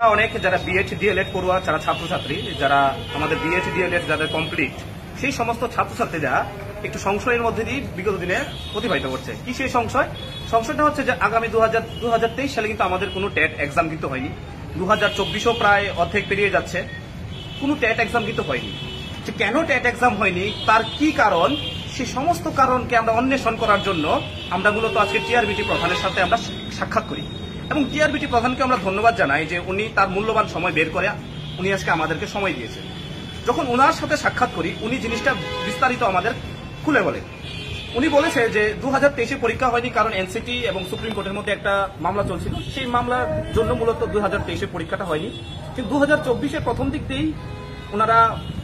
অনেক যারা B Ed D.El.Ed পড়ুয়া যারা ছাত্রছাত্রী যারা আমাদের বিএড ডিএলএড যাদের কমপ্লিট সেই সমস্ত ছাত্রছাত্রীরা একটু সংশয়ের মধ্যে দিয়ে বিগত দিনে অতিবাহিত করছে। কি সেই সংশয়টা হচ্ছে যে আগামী 2023 সালে কিন্তু আমাদের কোনো টেট এক্সাম কিন্তু হয়নি। 2024ও প্রায় অর্ধেক পেরিয়ে যাচ্ছে, কোনো টেট এক্সাম কিন্তু হয়নি। যে কেন টেট এক্সাম হয়নি, তার কি কারণ, সেই সমস্ত কারণকে আমরা অন্বেষণ করার জন্য আমরা মূলত আজকে টিআরবিটি প্রধানের সাথে আমরা সাক্ষাৎ করি এবং টিআরবিটি প্রধানকে আমরা ধন্যবাদ জানাই যে উনি তার মূল্যবান সময় বের করে উনি আজকে আমাদেরকে সময় দিয়েছেন। যখন ওনার সাথে সাক্ষাৎ করি উনি জিনিসটা বিস্তারিত আমাদের খুলে বলেন। উনি বলেছে যে 2023 পরীক্ষা হয়নি কারণ এনসিটি এবং সুপ্রিম কোর্টের মধ্যে একটা মামলা চলছিল, সেই মামলার জন্য মূলত 2023 পরীক্ষাটা হয়নি। কিন্তু 2024 প্রথম দিক দিয়েই ওনারা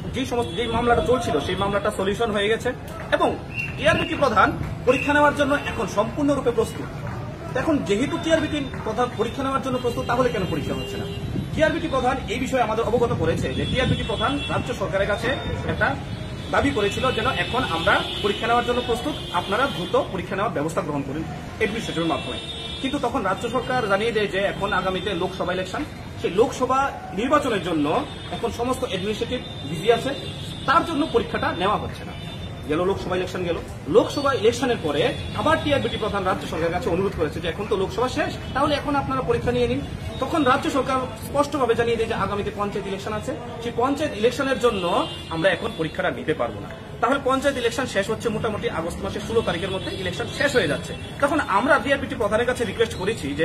যে মামলাটা চলছিল সেই মামলাটা সলিউশন হয়ে গেছে এবং টিআরবিটি প্রধান পরীক্ষা নেওয়ার জন্য এখন সম্পূর্ণরূপে প্রস্তুত। এখন যেহেতু টিআরবিটি প্রধান পরীক্ষা নেওয়ার জন্য প্রস্তুত, তাহলে কেন পরীক্ষা হচ্ছে না? টিআরবিটি প্রধান এই বিষয়ে আমাদের অবগত করেছে যে টিআরবিটি প্রধান রাজ্য সরকারের কাছে একটা দাবি করেছিল যেন এখন আমরা পরীক্ষা নেওয়ার জন্য প্রস্তুত, আপনারা দ্রুত পরীক্ষা নেওয়ার ব্যবস্থা গ্রহণ করুন অ্যাডমিনিস্ট্রেটিভের মাধ্যমে। কিন্তু তখন রাজ্য সরকার জানিয়ে দেয় যে এখন আগামীতে লোকসভা ইলেকশন, সেই লোকসভা নির্বাচনের জন্য এখন সমস্ত অ্যাডমিনিস্ট্রেটিভ বিজি আছে, তার জন্য পরীক্ষাটা নেওয়া হচ্ছে না। গেল লোকসভা ইলেকশন গেল, লোকসভা ইলেকশনের পরে আবার টিআরবিটি প্রধান রাজ্য সরকারের কাছে অনুরোধ করেছে যে এখন তো লোকসভা শেষ, তাহলে এখন আপনারা পরীক্ষা নিয়ে নিন। তখন রাজ্য সরকার স্পষ্টভাবে জানিয়ে দেয় যে আগামীতে পঞ্চায়েত ইলেকশন আছে, সেই পঞ্চায়েত ইলেকশনের জন্য আমরা এখন পরীক্ষাটা নিতে পারবো না। তাহলে পঞ্চায়েত ইলেকশন শেষ হচ্ছে মোটামুটি আগস্ট মাসের 16 তারিখের মধ্যে ইলেকশন শেষ হয়ে যাচ্ছে। তখন আমরা টিআরবিটি প্রধানের কাছে রিকোয়েস্ট করেছি যে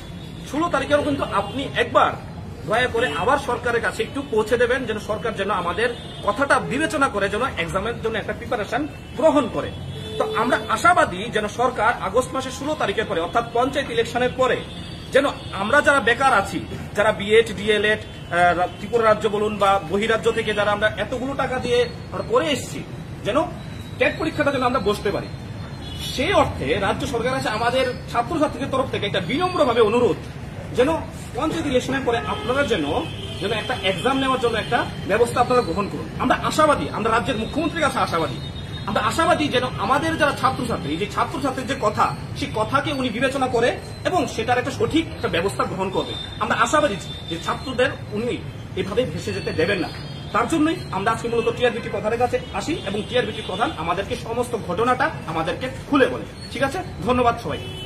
16 তারিখেও কিন্তু আপনি একবার দয়া করে আবার সরকারের কাছে একটু পৌঁছে দেবেন, যেন সরকার যেন আমাদের কথাটা বিবেচনা করে যেন এক্সামের জন্য একটা প্রিপারেশন গ্রহণ করে। তো আমরা আশাবাদী যেন সরকার আগস্ট মাসের 16 তারিখের পরে অর্থাৎ পঞ্চায়েত ইলেকশনের পরে যেন আমরা যারা বেকার আছি, যারা বিএড ডিএলএড ত্রিপুরা রাজ্য বলুন বা বহিরাজ্য থেকে যারা আমরা এতগুলো টাকা দিয়ে আমরা করে এসেছি, যেন টেট পরীক্ষাটা যেন আমরা বসতে পারি। সেই অর্থে রাজ্য সরকার আছে আমাদের ছাত্রছাত্রীদের তরফ থেকে একটা বিনম্রভাবে অনুরোধ যেন পঞ্চায়েত ইলেকশনের পরে আপনারা যেন একটা এক্সাম নেওয়ার জন্য একটা ব্যবস্থা আপনারা গ্রহণ করুন। আমরা আশাবাদী, আমরা রাজ্যের মুখ্যমন্ত্রীর কাছে আশাবাদী, আমরা আশাবাদী যেন আমাদের যারা ছাত্রছাত্রী, যে ছাত্রছাত্রীর যে কথা, সেই কথাকে উনি বিবেচনা করে এবং সেটার একটা সঠিক একটা ব্যবস্থা গ্রহণ করবে। আমরা আশাবাদী যে ছাত্রদের উনি এভাবে ভেসে যেতে দেবেন না। তার জন্যই আমরা আজকে মূলত টিআরবিটি প্রধানের কাছে আসি এবং টিআরবিটি প্রধান আমাদেরকে সমস্ত ঘটনাটা আমাদেরকে খুলে বলে। ঠিক আছে, ধন্যবাদ সবাই।